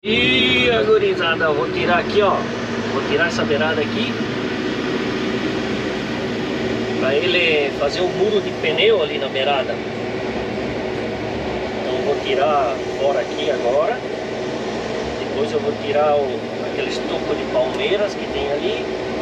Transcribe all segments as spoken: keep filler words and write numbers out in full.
E a gurizada, eu vou tirar aqui, ó. Vou tirar essa beirada aqui pra ele fazer um muro de pneu ali na beirada. Então eu vou tirar fora aqui agora. Depois eu vou tirar o, aqueles tocos de palmeiras que tem ali.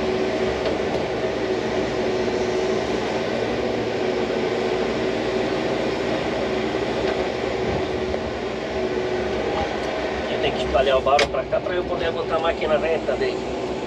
Tem que espalhar o barro para cá para eu poder botar a máquina reta dele.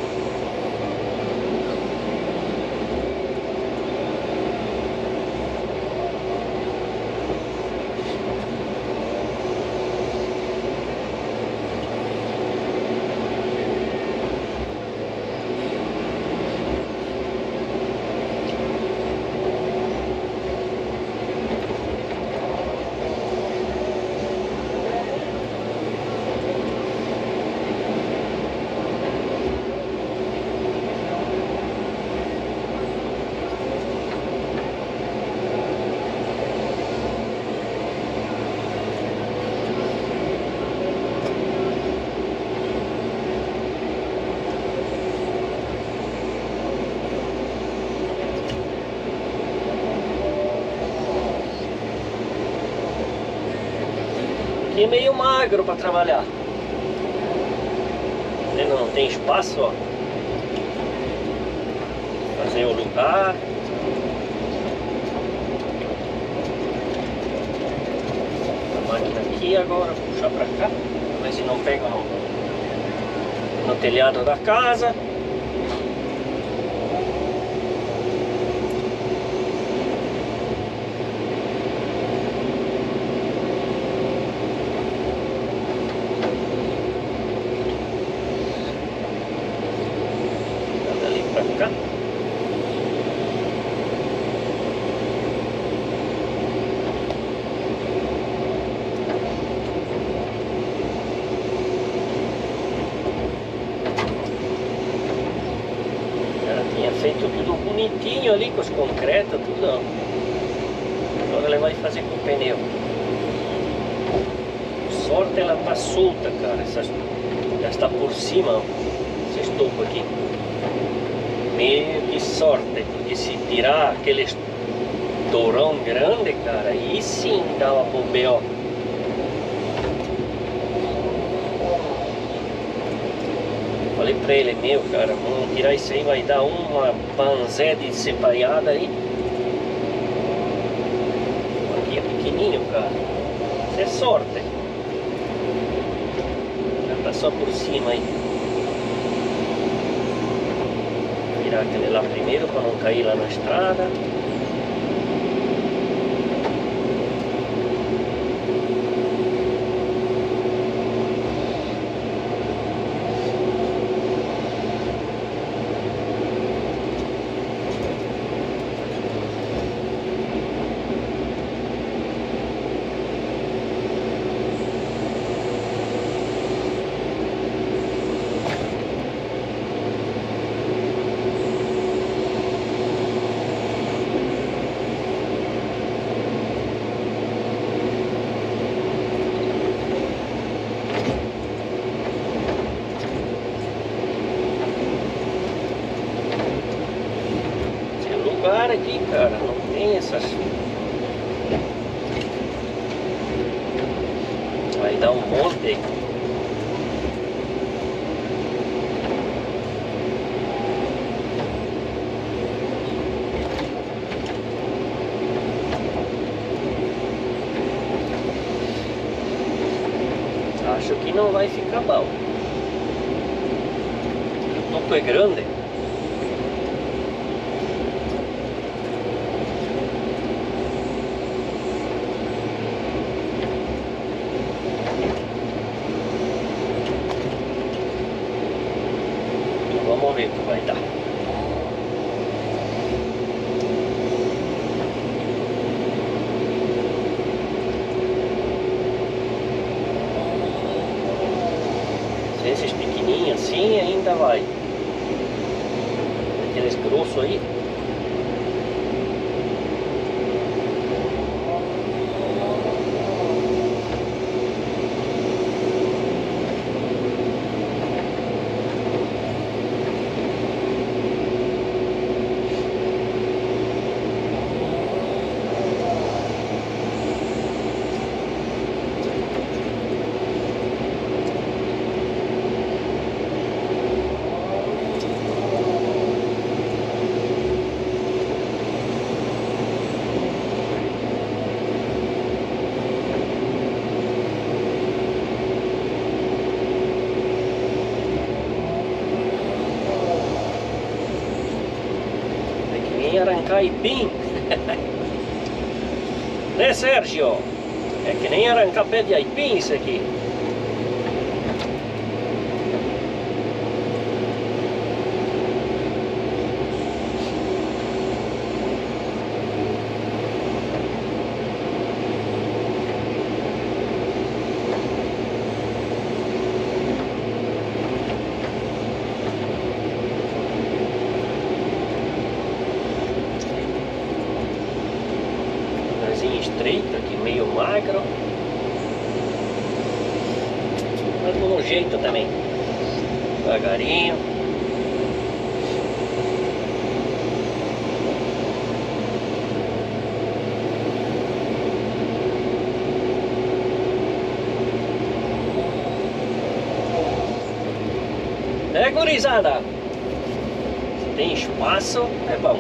Aqui é meio magro para trabalhar. Não, não tem espaço, ó. Fazer o lugar. A máquina aqui agora, puxar para cá, ver se não pega no, no telhado da casa. Cá. Ela tinha feito tudo bonitinho ali com os concretos, tudo. Agora ela vai fazer com o pneu. Sorte ela tá solta, cara. Essa, já está por cima, ó. Esse estopo aqui. Meio que sorte, porque se tirar aquele estourão grande, cara, aí sim dava pro B O. Falei pra ele, meu cara, vamos tirar isso aí, vai dar uma panzé de separada aí. Aqui é pequenininho, cara. Isso é sorte. Já tá só por cima aí. Tirar aquele lá primeiro para não cair lá na estrada. Aqui, cara, não tem essas. Vai dar um monte. Acho que não vai ficar bom. O topo é grande. Vamos ver o que vai dar. Se esses pequenininhos assim ainda vai. Aqueles grossos aí. aipim. Né, Sérgio? É que nem arrancar pé de aipim isso aqui. Estreito aqui, meio magro, mas no jeito também, devagarinho. É, gurizada, se tem espaço é bom.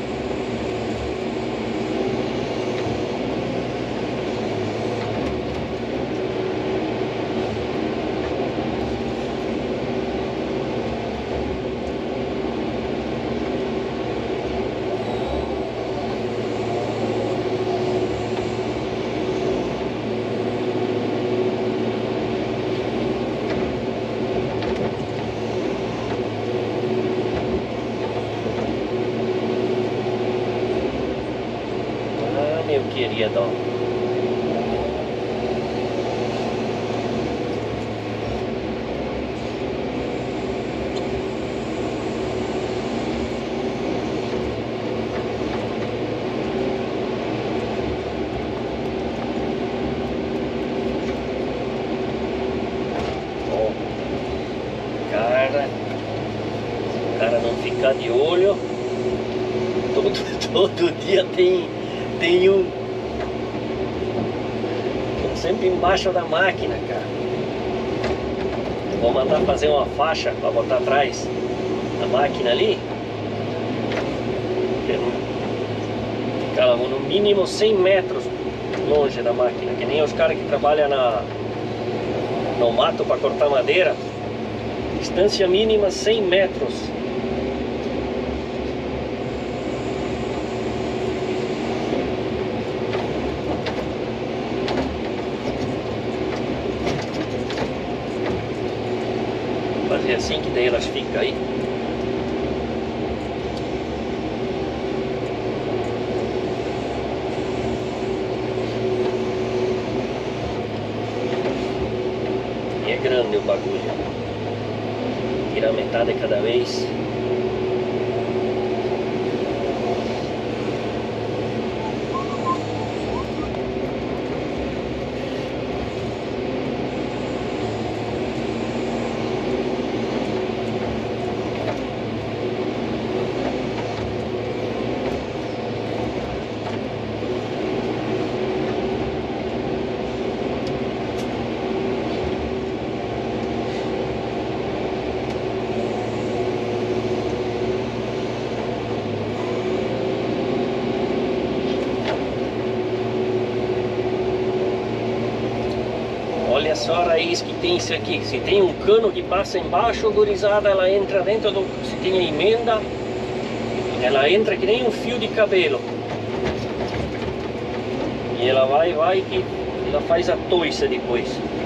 Meu querido, oh, cara, o cara não ficar de olho, todo, todo dia tem Tem um sempre embaixo da máquina, cara. Vou mandar fazer uma faixa para botar atrás da máquina ali. Ficar no mínimo cem metros longe da máquina, que nem os caras que trabalham na, no mato para cortar madeira. Distância mínima cem metros. Fazer assim que daí elas ficam aí. E é grande o bagulho. Tirar metade cada vez. Olha só a raiz que tem isso aqui. Se tem um cano que passa embaixo, gurizada, ela entra dentro do... Se tem a emenda, ela entra que nem um fio de cabelo. E ela vai, vai e ela faz a toiça depois.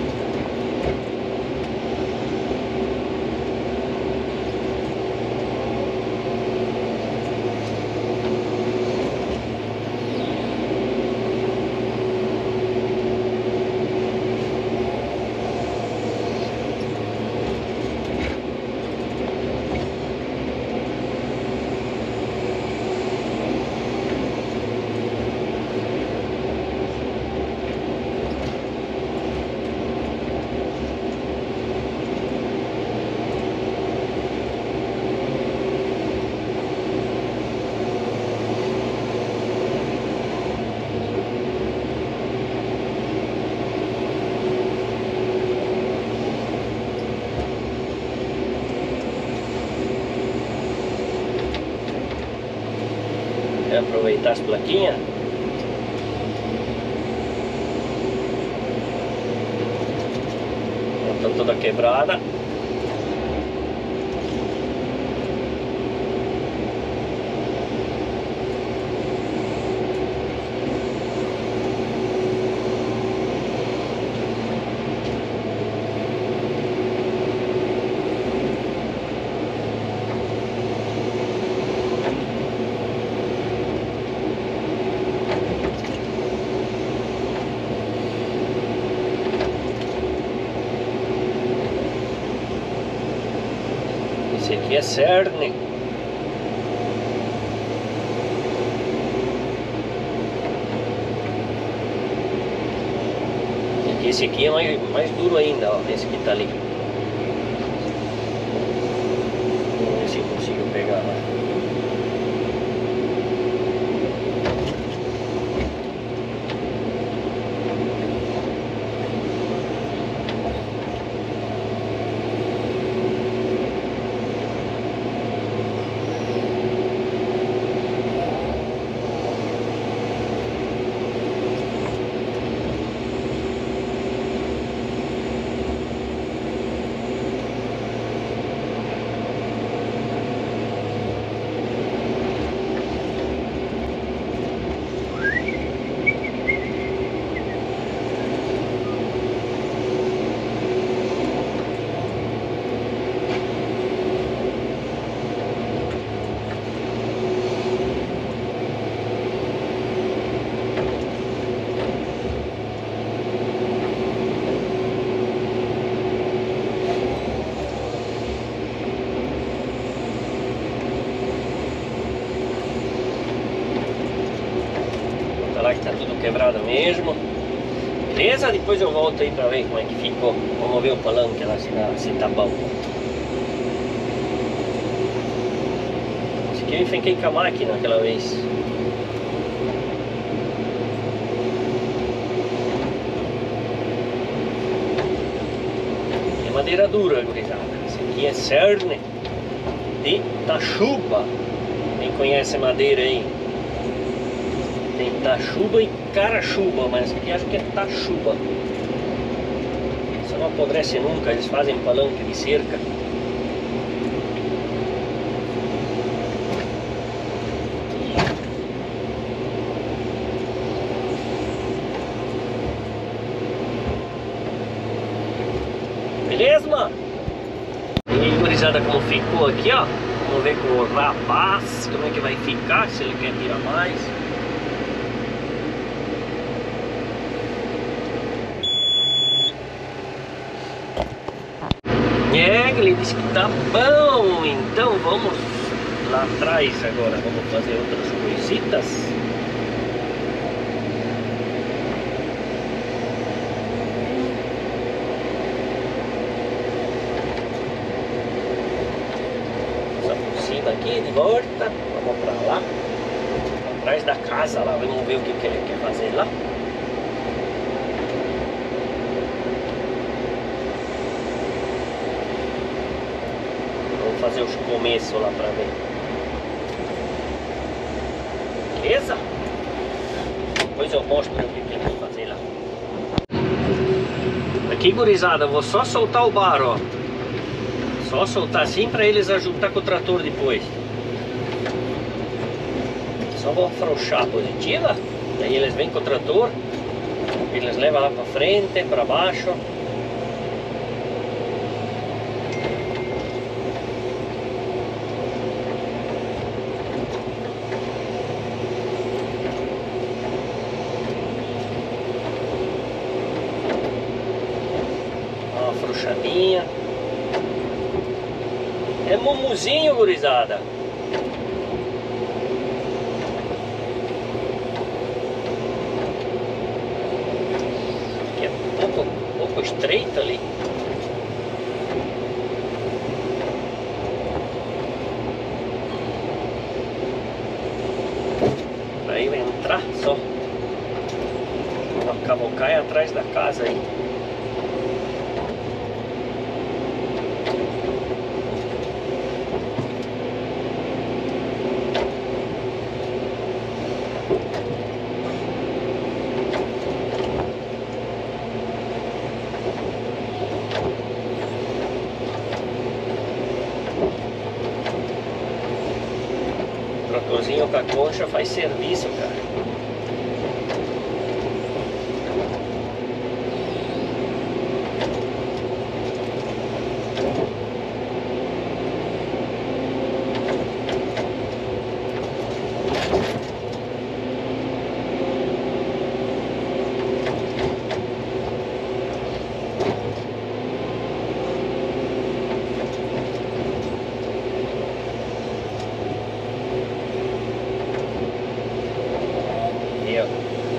Aproveitar as plaquinhas. Estão toda quebrada. aqui é cerne. E esse aqui é mais, mais duro ainda, ó, esse que tá ali. Vamos ver se eu consigo pegar lá. Lá que tá tudo quebrado mesmo. Beleza? Depois eu volto aí pra ver como é que ficou. Vamos ver o palanque lá se, dá, se tá bom. Esse aqui eu enfiquei com a máquina aquela vez. É madeira dura, gurizada. Esse aqui é cerne de tachuba. Quem conhece madeira aí? Tem tachuba e carachuba, mas aqui acho que é tachuba. Isso não apodrece nunca, eles fazem palanque de cerca. Beleza, mano? E gurizada, como ficou aqui, ó. Vamos ver com o rapaz como é que vai ficar, se ele quer tirar mais. É, ele disse que tá bom, então vamos lá atrás agora, vamos fazer outras coisitas. Só por cima aqui, de volta, vamos pra lá, atrás da casa lá, vamos ver o que, que ele quer fazer lá. Fazer os começos lá pra ver. Beleza? Depois eu mostro o que tem que fazer lá. Aqui, gurizada, eu vou só soltar o bar, ó. Só soltar assim pra eles ajudar com o trator depois. Só vou afrouxar a positiva. Daí eles vêm com o trator. Eles levam lá pra frente, pra baixo. Afrouxadinha. É mumuzinho, gurizada. Que é pouco, pouco estreito ali. Aí vai entrar só. Vou cavocar é atrás da casa aí. Tratorzinho com a concha faz serviço, cara. aqui, ó.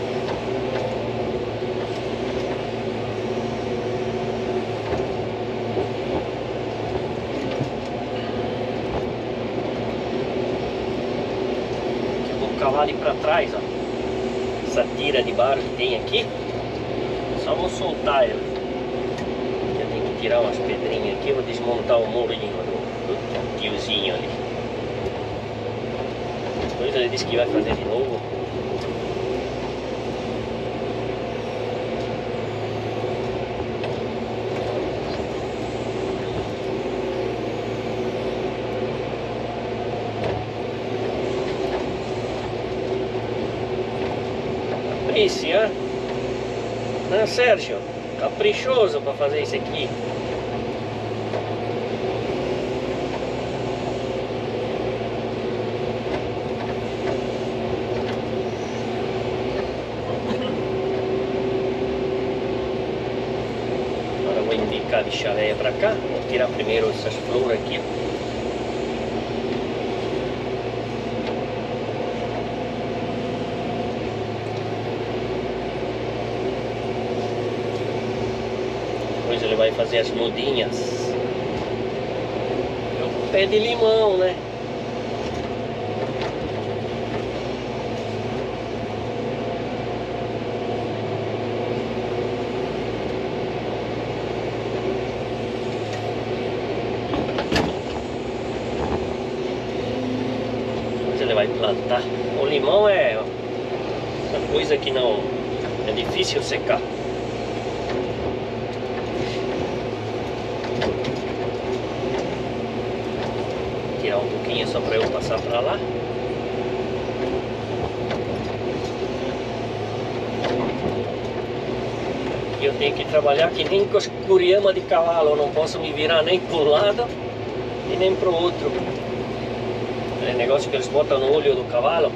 Eu vou cavar ali pra trás, ó. Essa tira de barro que tem aqui. Só vou soltar ela. Eu tenho que tirar umas pedrinhas aqui. Vou desmontar o murinho do, do tiozinho ali. Depois ele disse que vai fazer de novo. Capricia, né, Sérgio? Caprichoso para fazer isso aqui. Agora eu vou indicar de chaleia para cá. Vou tirar primeiro essas flores aqui. Depois ele vai fazer as mudinhas. O pé de limão, né? Depois ele vai plantar. O limão é uma coisa que não é difícil secar. Tirar um pouquinho só para eu passar para lá. E eu tenho que trabalhar que nem com as curiama de cavalo. Eu não posso me virar nem para um lado e nem para o outro. Aquele negócio que eles botam no olho do cavalo.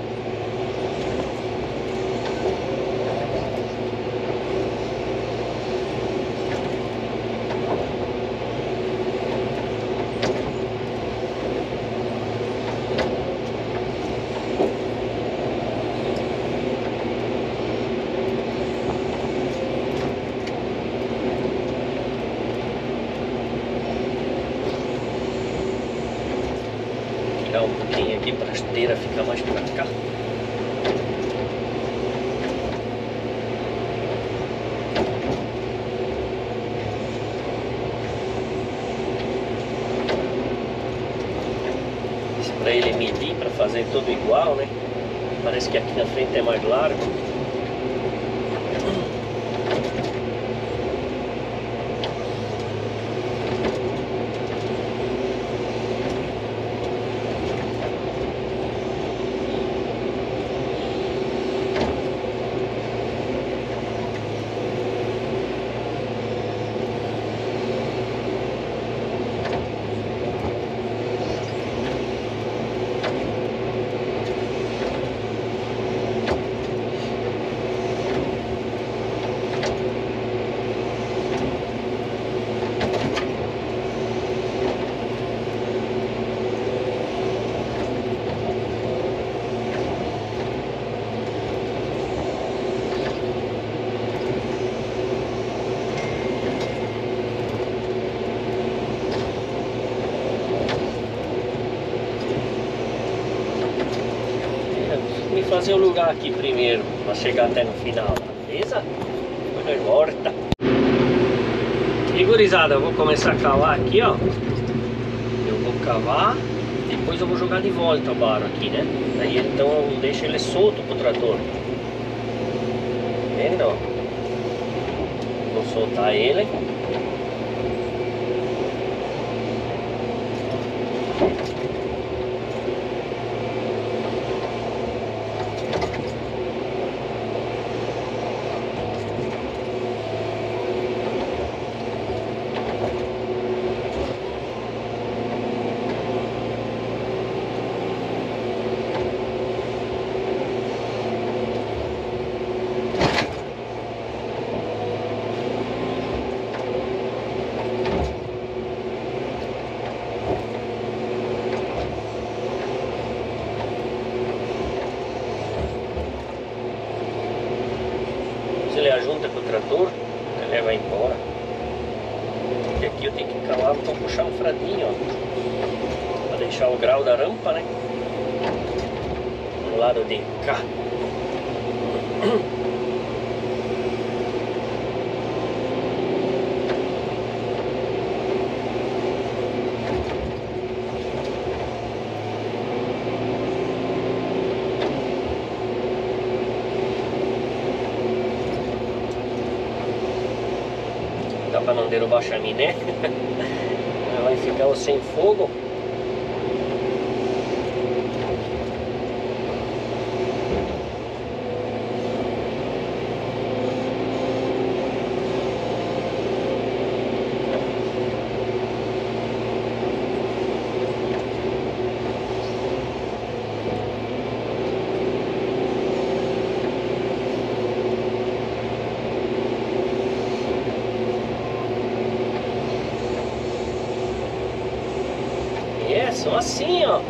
Tirar um pouquinho aqui para a esteira ficar mais para cá. Isso para ele medir, para fazer tudo igual, né? Parece que aqui na frente é mais largo. Fazer o lugar aqui primeiro para chegar até no final, beleza? Depois volta. E gurizada, eu vou começar a cavar aqui, ó. Eu vou cavar, depois eu vou jogar de volta o barro aqui, né? Aí então eu deixo ele solto pro trator. Vendo, ó? Vou soltar ele. ele ajunta com o trator, ele leva embora. E aqui eu tenho que calar para puxar um fradinho, ó, para deixar o grau da rampa, né? Do lado de cá. Para não derrubar a chaminé. Vai ficar sem fogo. Só assim, ó.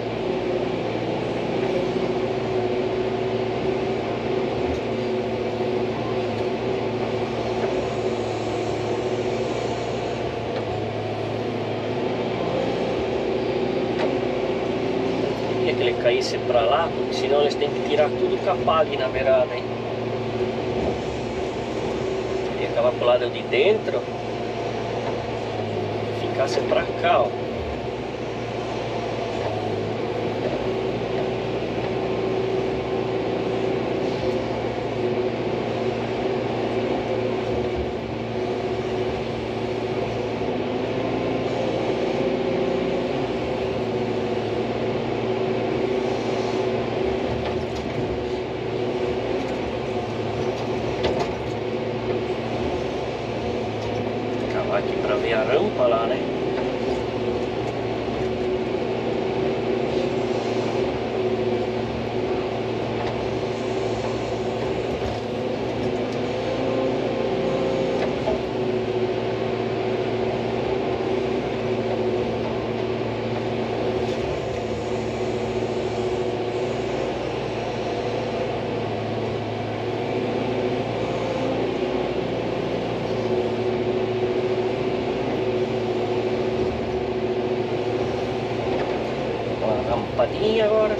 Queria que ele caísse pra lá, porque senão eles têm que tirar tudo o capá ali na beirada, hein? Queria acabar pro lado de dentro, ficasse pra cá, ó. Aqui para ver a rampa lá, né? Rampadinha agora.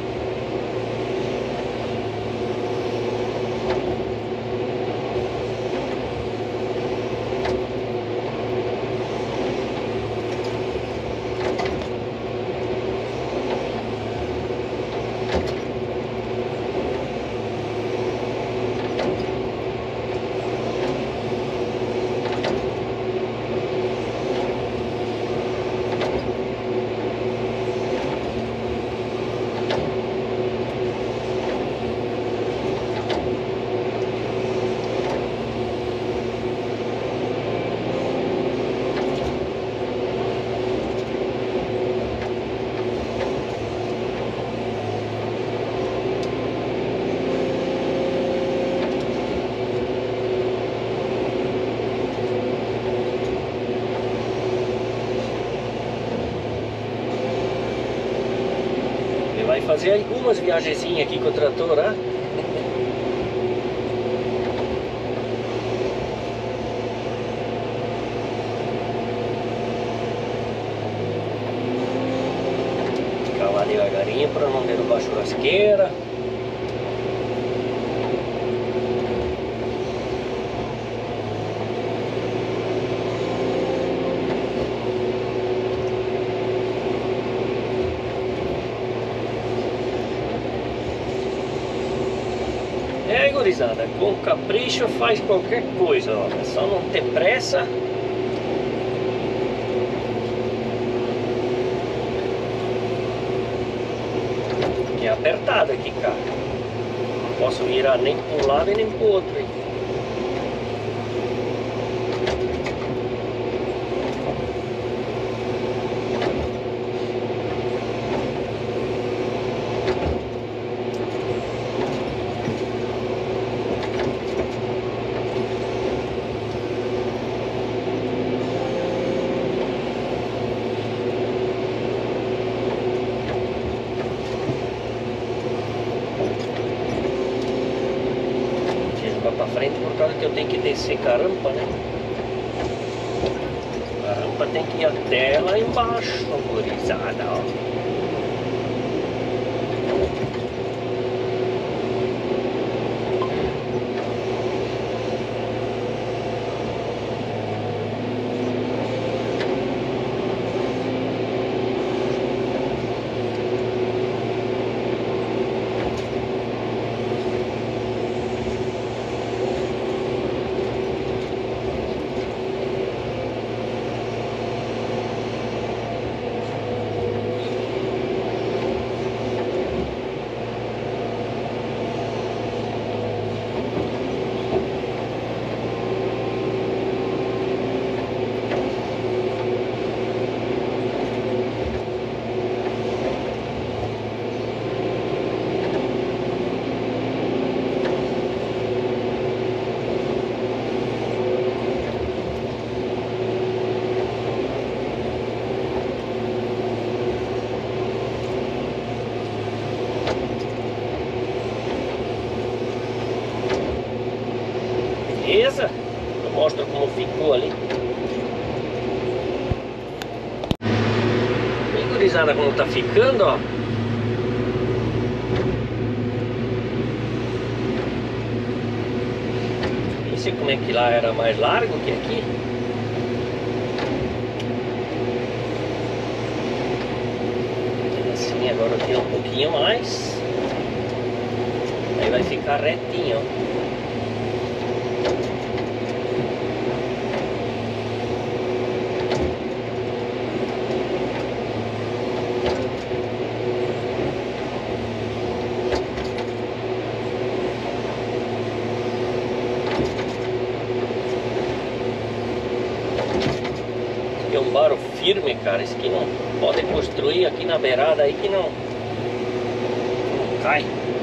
Vai fazer algumas viagenzinhas aqui com o trator, né? Ficar lá devagarinho para não derrubar a churrasqueira. É, gurizada, com capricho faz qualquer coisa, ó. É só não ter pressa. É apertado aqui, cara. Não posso virar nem para um lado e nem para o outro aí. pra frente por causa que eu tenho que descer com a rampa, né? A rampa tem que ir até lá embaixo, gurizada, ó. Beleza? Eu mostro como ficou ali. Bem gurizada como tá ficando, ó. Não sei como é que lá era mais largo que aqui. Assim, agora tira um pouquinho mais. Aí vai ficar retinho, ó. É um barro firme, cara. Isso aqui não pode construir aqui na beirada aí que não, não cai.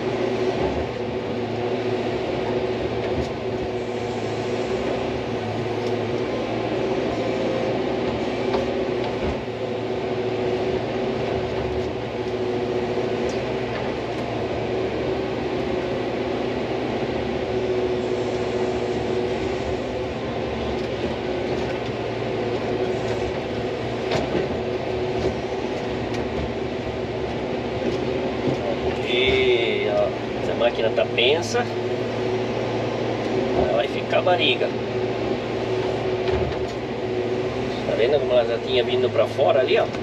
A máquina tá pensa, ela vai ficar barriga. Tá vendo como ela já tinha vindo pra fora ali, ó?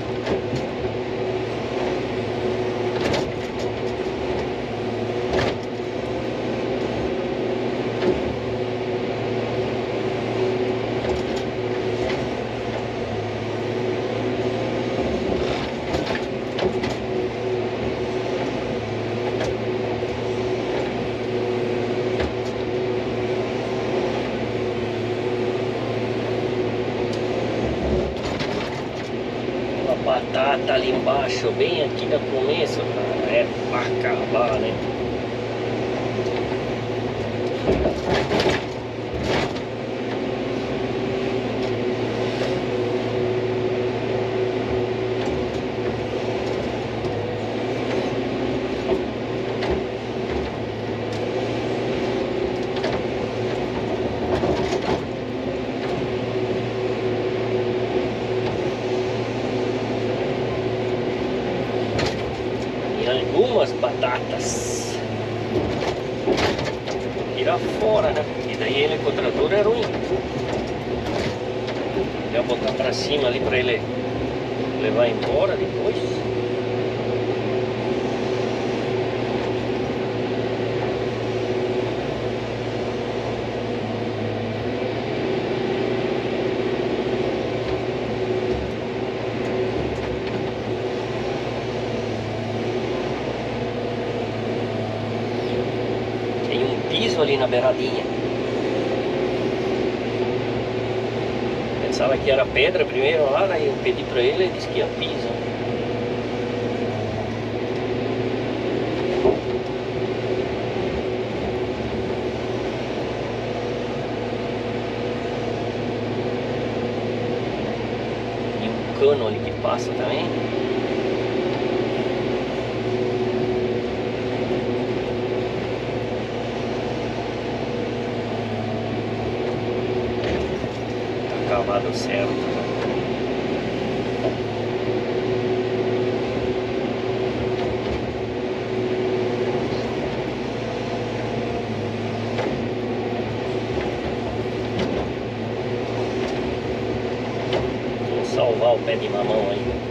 Batata ali embaixo, bem aqui no começo, cara, é pra acabar, né? Algumas batatas tirar fora, né? E daí ele com o trator é ruim. Já botar pra cima ali pra ele levar embora depois. Ali na beiradinha. Pensava que era pedra primeiro lá, daí eu pedi pra ele e disse que ia piso. E um cano ali que passa também. lado certo. Vou salvar o pé de mamão aí.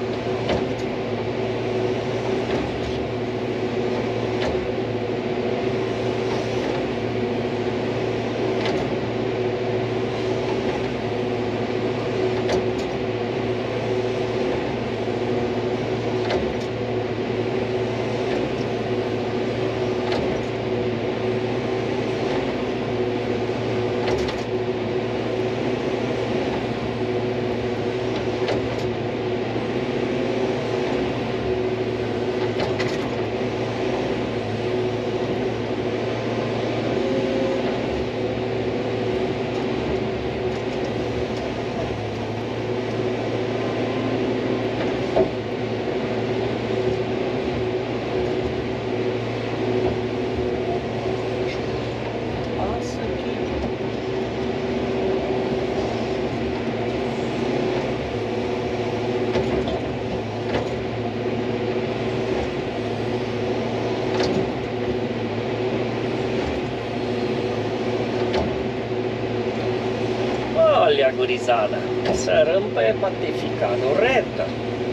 Olha, gurizada, essa rampa é para ter ficado reta.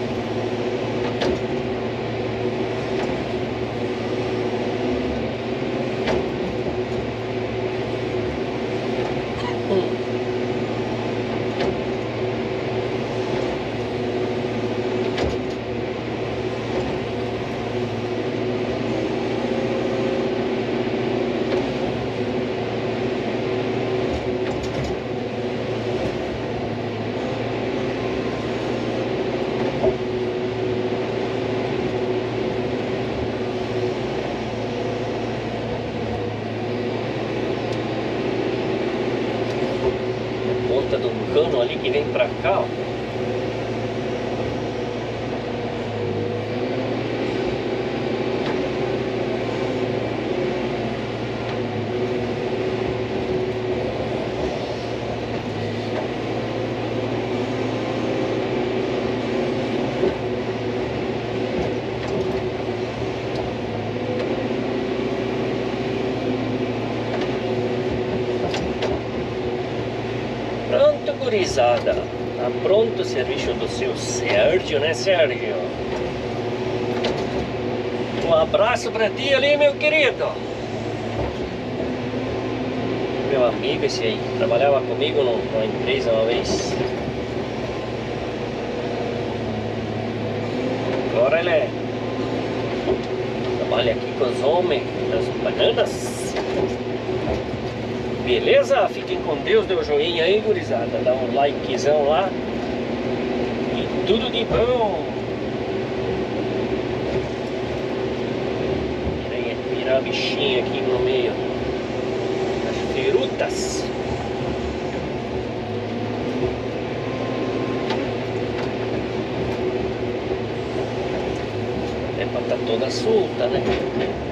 Hum. Ponta de um cano ali que vem pra cá, ó. Pronto, gurizada. Tá pronto o serviço do seu Sérgio, né, Sérgio? Um abraço pra ti ali, meu querido. Meu amigo esse aí, trabalhava comigo numa empresa uma vez. Agora ele é... trabalha aqui com os homens das bananas. Beleza? Fiquem com Deus, dê um joinha aí, gurizada. Dá um likezão lá. E tudo de bom. Virar a bichinha aqui no meio das firutas. É pra tá toda solta, né?